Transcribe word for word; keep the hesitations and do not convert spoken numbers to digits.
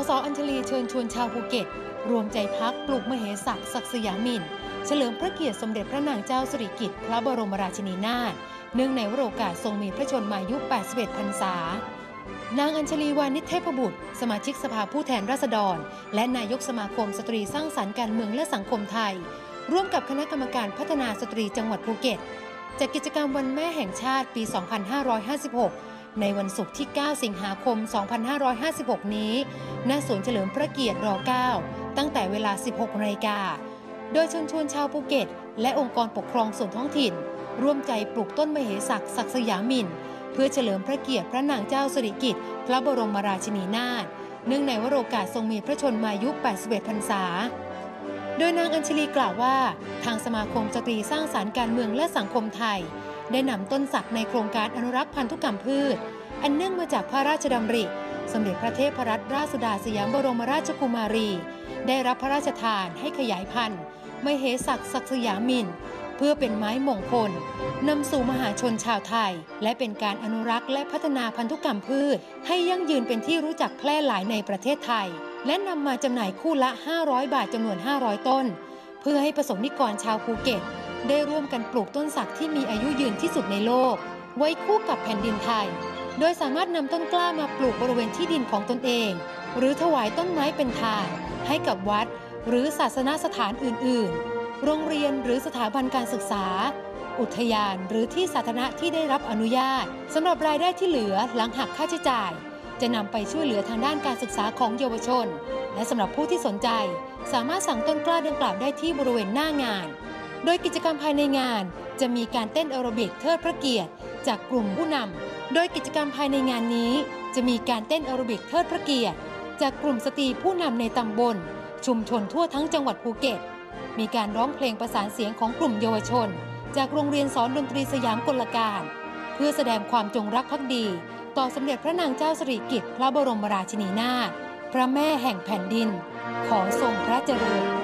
ส.อัญชลีเชิญชวนชาวภูเก็ตรวมใจพักปลูกมเหสักศักดิ์สยามินเฉลิมพระเกียรติสมเด็จพระนางเจ้าสิริกิติ์พระบรมราชินีนาถเนื่องในวโรกาสทรงมีพระชนมายุแปดสิบเอ็ดพรรษานางอัญชลีวานิชเทพบุตรสมาชิกสภาผู้แทนราษฎรและนายกสมาคมสตรีสร้างสรรค์การเมืองและสังคมไทยร่วมกับคณะกรรมการพัฒนาสตรีจังหวัดภูเก็ตจัดกิจกรรมวันแม่แห่งชาติปี สองพันห้าร้อยห้าสิบหก ในวันศุกร์ที่ เก้า สิงหาคม สองพันห้าร้อยห้าสิบหก นี้ณ สวนเฉลิมพระเกียรติ ร เก้า ตั้งแต่เวลา สิบหกนาฬิกา โดยเชิญชวนชาวภูเก็ตและองค์กรปกครองส่วนท้องถิ่นร่วมใจปลูกต้นมเหสักศักดิ์สยามินเพื่อเฉลิมพระเกียรติพระนางเจ้าสิริกิติ์พระบรมราชินีนาถเนื่องในวโรกาสทรงมีพระชนมายุแปดสิบเอ็ดพรรษาโดยนางอัญชลีกล่าวว่าทางสมาคมสตรีสร้างสรรค์การเมืองและสังคมไทยได้นำต้นสักในโครงการอนุรักษ์พันธุกรรมพืชอันเนื่องมาจากพระราชดำริสมเด็จพระเทพรัตนราชสุดาสยามบรมราชกุมารีได้รับพระราชทานให้ขยายพันธุ์มเหสักศักดิ์สยามินเพื่อเป็นไม้มงคลนำสู่มหาชนชาวไทยและเป็นการอนุรักษ์และพัฒนาพันธุกรรมพืชให้ยั่งยืนเป็นที่รู้จักแพร่หลายในประเทศไทยและนำมาจำหน่ายคู่ละห้าร้อยบาทจำนวนห้าร้อยต้นเพื่อให้ประสบนิกรชาวภูเก็ตได้ร่วมกันปลูกต้นสักที่มีอายุยืนที่สุดในโลกไว้คู่กับแผ่นดินไทยโดยสามารถนำต้นกล้ามาปลูกบริเวณที่ดินของตนเองหรือถวายต้นไม้เป็นทานให้กับวัดหรือศาสนสถานอื่นๆโรงเรียนหรือสถาบันการศึกษาอุทยานหรือที่สาธารณะที่ได้รับอนุญาตสำหรับรายได้ที่เหลือหลังหักค่าใช้จ่ายจะนำไปช่วยเหลือทางด้านการศึกษาของเยาวชนและสำหรับผู้ที่สนใจสามารถสั่งต้นกล้าดังกล่าวได้ที่บริเวณหน้างานโดยกิจกรรมภายในงานจะมีการเต้นแอโรบิกเทิดพระเกียรติจากกลุ่มผู้นำโดยกิจกรรมภายในงานนี้จะมีการเต้นแอโรบิกเทิดพระเกียรติจากกลุ่มสตรีผู้นำในตำบลชุมชนทั่วทั้งจังหวัดภูเก็ตมีการร้องเพลงประสานเสียงของกลุ่มเยาวชนจากโรงเรียนสอนดนตรีสยามกลการเพื่อแสดงความจงรักภักดีต่อสมเด็จพระนางเจ้าสิริกิติ์พระบรมราชินีนาถพระแม่แห่งแผ่นดินขอทรงพระเจริญ